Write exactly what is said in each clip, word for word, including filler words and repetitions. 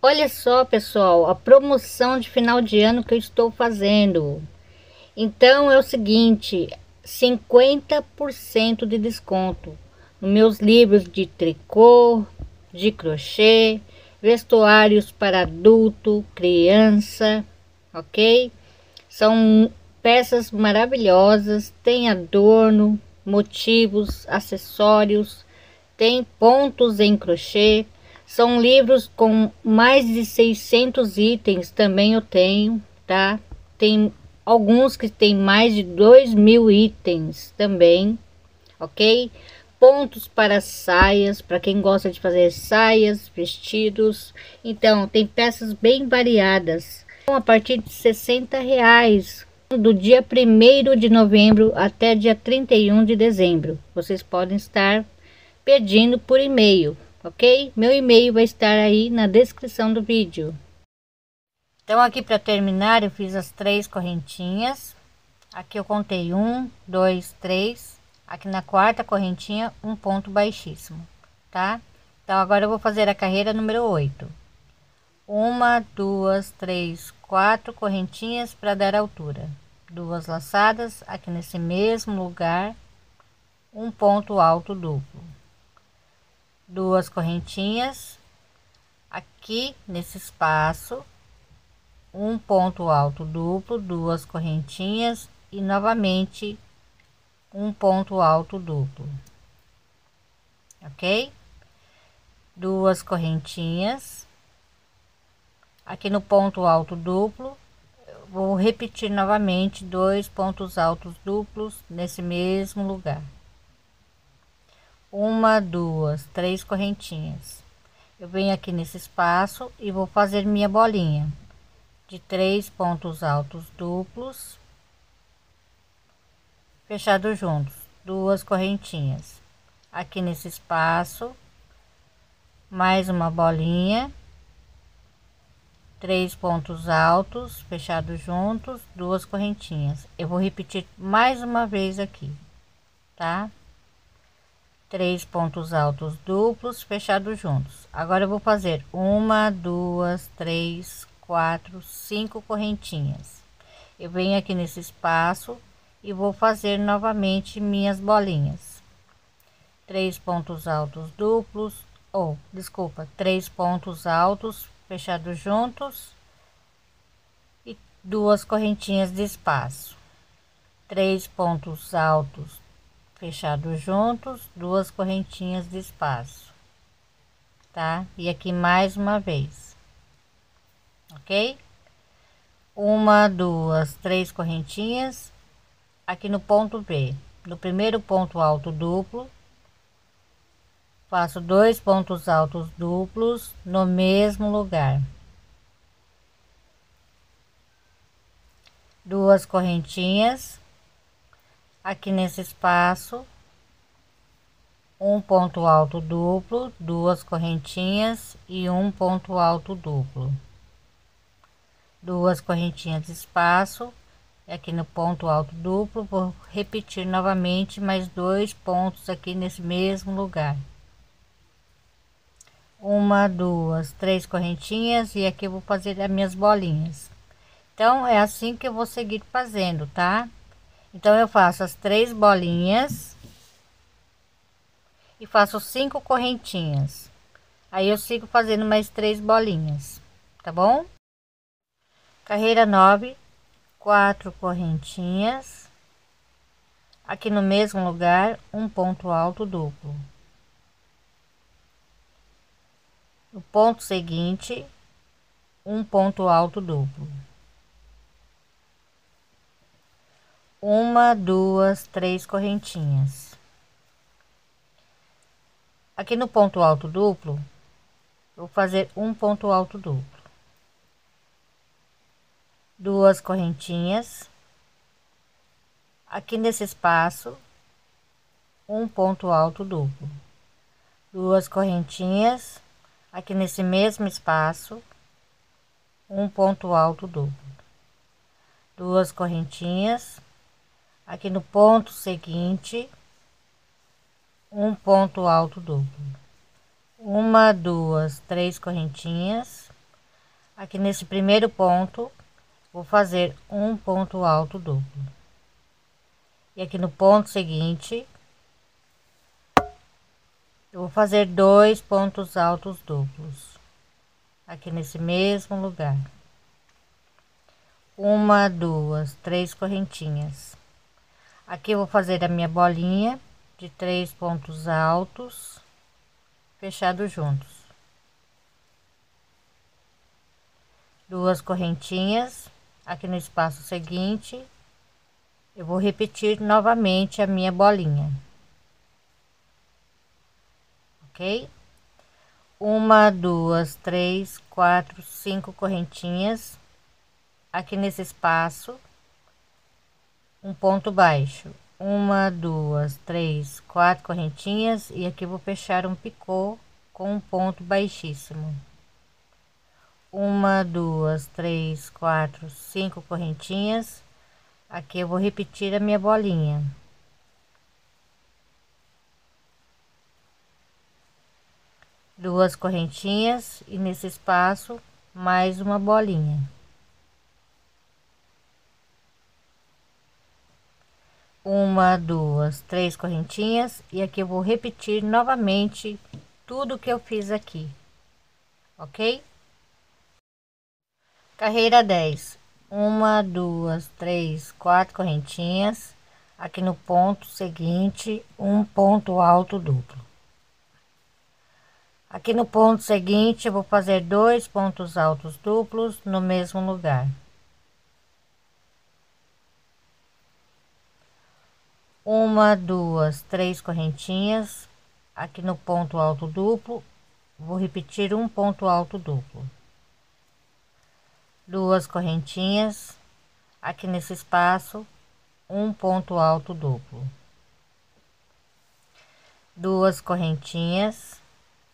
Olha só, pessoal, a promoção de final de ano que eu estou fazendo. Então é o seguinte, cinquenta por cento de desconto nos meus livros de tricô, de crochê, vestuários para adulto, criança, ok? São peças maravilhosas, tem adorno, motivos, acessórios, tem pontos em crochê. São livros com mais de seiscentos itens, também eu tenho, tá? Tem alguns que tem mais de dois mil itens também, ok? Pontos para saias, para quem gosta de fazer saias, vestidos. Então, tem peças bem variadas. Então, a partir de sessenta reais, do dia primeiro de novembro até dia trinta e um de dezembro. Vocês podem estar pedindo por e-mail, ok? Meu e-mail vai estar aí na descrição do vídeo. Então, aqui para terminar, eu fiz as três correntinhas. Aqui eu contei um, dois, três. Aqui na quarta correntinha, um ponto baixíssimo, tá? Então, agora eu vou fazer a carreira número oito. Uma, duas, três, quatro correntinhas para dar altura. Duas laçadas aqui nesse mesmo lugar, um ponto alto duplo. Duas correntinhas aqui nesse espaço, um ponto alto duplo, duas correntinhas e novamente um ponto alto duplo, ok? Duas correntinhas aqui no ponto alto duplo, vou repetir novamente dois pontos altos duplos nesse mesmo lugar. Uma, duas, três correntinhas. Eu venho aqui nesse espaço e vou fazer minha bolinha de três pontos altos duplos fechados juntos, duas correntinhas aqui nesse espaço, mais uma bolinha, três pontos altos fechados juntos, duas correntinhas. Eu vou repetir mais uma vez aqui, tá? Três pontos altos duplos fechados juntos. Agora eu vou fazer uma, duas, três, quatro, cinco correntinhas. Eu venho aqui nesse espaço e vou fazer novamente minhas bolinhas. Três pontos altos duplos, ou desculpa, três pontos altos fechados juntos e duas correntinhas de espaço. Três pontos altos fechados juntos, duas correntinhas de espaço, tá? E aqui mais uma vez, ok? Uma, duas, três correntinhas aqui no ponto B, no primeiro ponto alto duplo, faço dois pontos altos duplos no mesmo lugar, duas correntinhas aqui nesse espaço, um ponto alto duplo, duas correntinhas e um ponto alto duplo, duas correntinhas de espaço aqui no ponto alto duplo. Vou repetir novamente mais dois pontos aqui nesse mesmo lugar, uma, duas, três correntinhas e aqui eu vou fazer as minhas bolinhas. Então é assim que eu vou seguir fazendo, tá? Então eu faço as três bolinhas e faço cinco correntinhas, aí eu sigo fazendo mais três bolinhas, tá bom? Carreira nove, quatro correntinhas aqui no mesmo lugar, um ponto alto duplo. No ponto seguinte, um ponto alto duplo. Uma, duas, três correntinhas. Aqui no ponto alto duplo, vou fazer um ponto alto duplo. Duas correntinhas. Aqui nesse espaço, um ponto alto duplo. Duas correntinhas. Aqui nesse mesmo espaço, um ponto alto duplo. Duas correntinhas. Aqui no ponto seguinte, um ponto alto duplo. Uma, duas, três correntinhas Aqui nesse primeiro ponto, vou fazer um ponto alto duplo. E aqui no ponto seguinte, eu vou fazer dois pontos altos duplos. Aqui nesse mesmo lugar. Uma, duas, três correntinhas. Aqui eu vou fazer a minha bolinha de três pontos altos, fechados juntos. Duas correntinhas. Aqui no espaço seguinte, eu vou repetir novamente a minha bolinha. Ok? Uma, duas, três, quatro, cinco correntinhas. Aqui nesse espaço, um ponto baixo. Uma, duas, três, quatro correntinhas. E aqui vou fechar um picô com um ponto baixíssimo. Uma, duas, três, quatro, cinco correntinhas. Aqui eu vou repetir a minha bolinha. Duas correntinhas e nesse espaço mais uma bolinha. Uma, duas, três correntinhas e aqui eu vou repetir novamente tudo que eu fiz aqui, ok? Carreira dez. Uma, duas, três, quatro correntinhas. Aqui no ponto seguinte, um ponto alto duplo. Aqui no ponto seguinte, eu vou fazer dois pontos altos duplos no mesmo lugar. Uma, duas, três correntinhas. Aqui no ponto alto duplo, vou repetir um ponto alto duplo. Duas correntinhas. Aqui nesse espaço, um ponto alto duplo. Duas correntinhas.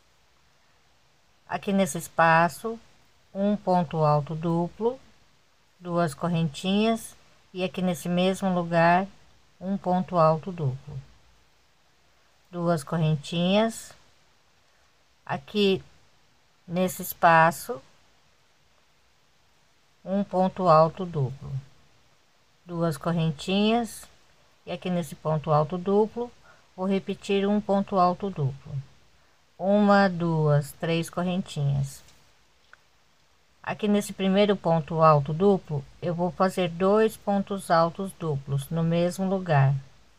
Aqui nesse espaço, um ponto alto duplo, duas correntinhas e aqui nesse mesmo lugar, um ponto alto duplo. Duas correntinhas. Aqui nesse espaço, um ponto alto duplo. Duas correntinhas e aqui nesse ponto alto duplo, vou repetir um ponto alto duplo. Uma, duas, três correntinhas. Aqui nesse primeiro ponto alto duplo, eu vou fazer dois pontos altos duplos no mesmo lugar.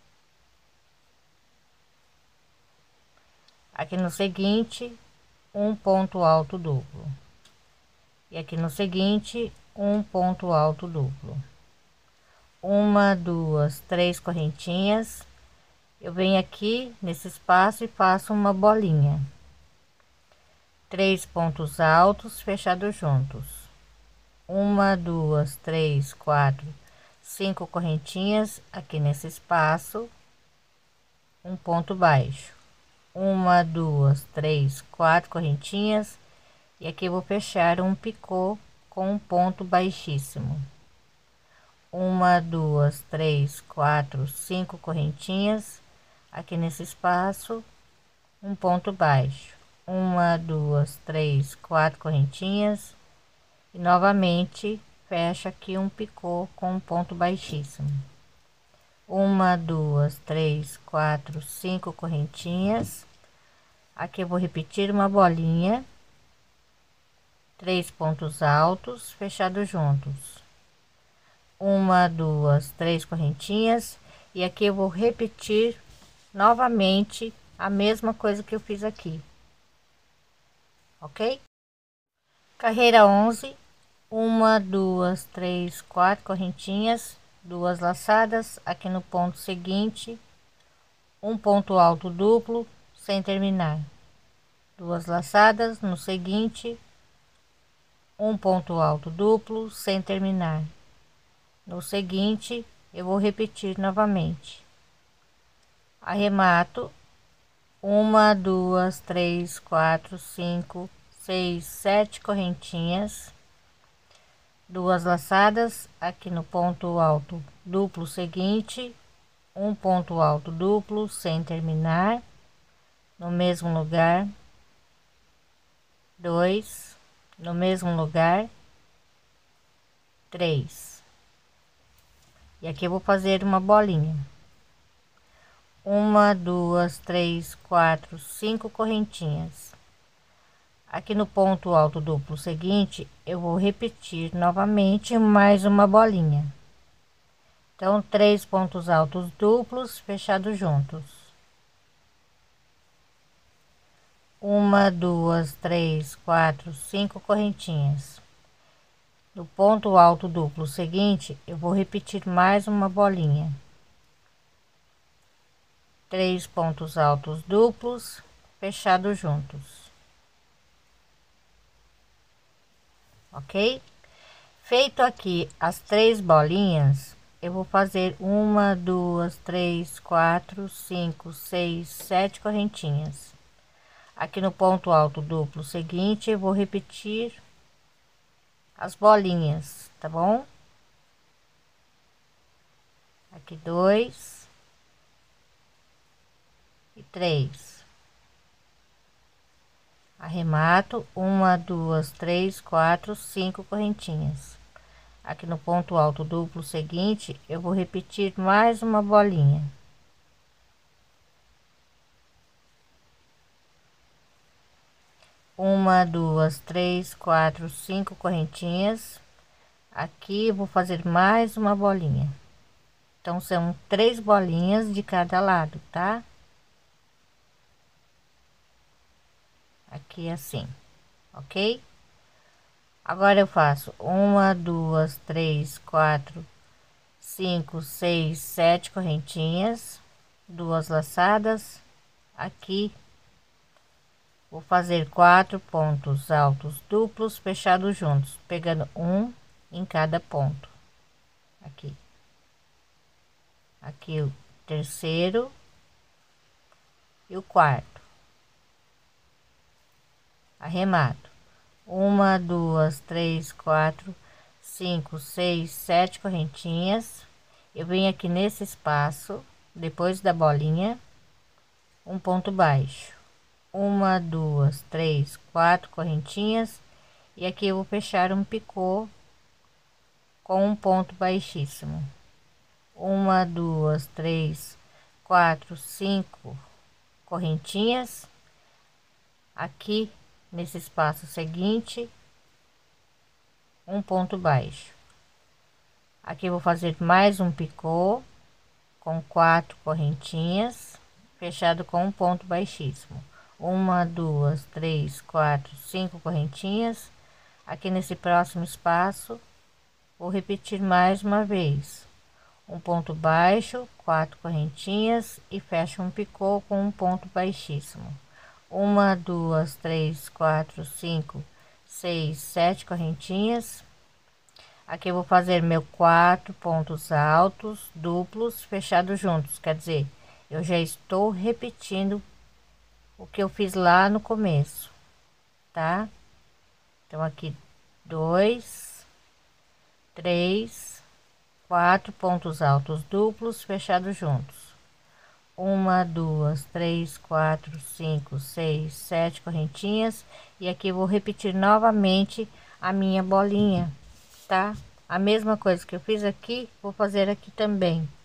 Aqui no seguinte, um ponto alto duplo. E aqui no seguinte, um ponto alto duplo. Uma, duas, três correntinhas. Eu venho aqui nesse espaço e faço uma bolinha. Três pontos altos fechados juntos. Uma, duas, três, quatro, cinco correntinhas aqui nesse espaço. Um ponto baixo. Uma, duas, três, quatro correntinhas e aqui eu vou fechar um picô com um ponto baixíssimo. Uma, duas, três, quatro, cinco correntinhas. Aqui nesse espaço, um ponto baixo. Uma, duas, três, quatro correntinhas. E novamente, fecha aqui um picô com um ponto baixíssimo. Uma, duas, três, quatro, cinco correntinhas. Aqui eu vou repetir uma bolinha. Três pontos altos, fechados juntos. Uma, duas, três correntinhas. E aqui eu vou repetir novamente a mesma coisa que eu fiz aqui, ok? Carreira onze. Uma, duas, três, quatro correntinhas, duas laçadas. Aqui no ponto seguinte, um ponto alto duplo sem terminar. Duas laçadas no seguinte, um ponto alto duplo sem terminar. No seguinte, eu vou repetir novamente. Arremato. Uma, duas, três, quatro, cinco, seis, sete correntinhas. Duas laçadas aqui no ponto alto duplo seguinte, um ponto alto duplo sem terminar. No mesmo lugar. Dois. No mesmo lugar três. E aqui eu vou fazer uma bolinha. Uma, duas, três, quatro, cinco correntinhas. Aqui no ponto alto duplo seguinte, eu vou repetir novamente mais uma bolinha. Então, três pontos altos duplos fechados juntos. Uma, duas, três, quatro, cinco correntinhas. No ponto alto duplo seguinte, eu vou repetir mais uma bolinha. Três pontos altos duplos fechados juntos. Ok? Feito aqui as três bolinhas, eu vou fazer uma, duas, três, quatro, cinco, seis, sete correntinhas. Aqui no ponto alto duplo seguinte, eu vou repetir as bolinhas, tá bom? Aqui dois e três. Arremato uma, duas, três, quatro, cinco correntinhas. Aqui no ponto alto duplo seguinte, eu vou repetir mais uma bolinha. Uma, duas, três, quatro, cinco correntinhas. Aqui eu vou fazer mais uma bolinha. Então são três bolinhas de cada lado, tá? Aqui assim, ok? Agora eu faço uma, duas, três, quatro, cinco, seis, sete correntinhas, duas laçadas. Aqui vou fazer quatro pontos altos duplos fechados juntos, pegando um em cada ponto. Aqui, aqui o terceiro e o quarto. Arremato uma, duas, três, quatro, cinco, seis, sete correntinhas. Eu venho aqui nesse espaço, depois da bolinha, um ponto baixo. Uma, duas, três, quatro correntinhas. E aqui eu vou fechar um picô com um ponto baixíssimo. Uma, duas, três, quatro, cinco correntinhas. Aqui nesse espaço seguinte, um ponto baixo. Aqui eu vou fazer mais um picô com quatro correntinhas, fechado com um ponto baixíssimo. Uma, duas, três, quatro, cinco correntinhas. Aqui nesse próximo espaço, vou repetir mais uma vez um ponto baixo, quatro correntinhas e fecho um picô com um ponto baixíssimo. Uma, duas, três, quatro, cinco, seis, sete correntinhas. Aqui eu vou fazer meu quatro pontos altos duplos fechados juntos, quer dizer, eu já estou repetindo o que eu fiz lá no começo, tá? Então aqui dois, três, quatro pontos altos duplos fechados juntos. Uma, duas, três, quatro, cinco, seis, sete correntinhas. E aqui eu vou repetir novamente a minha bolinha, tá? A mesma coisa que eu fiz aqui, vou fazer aqui também.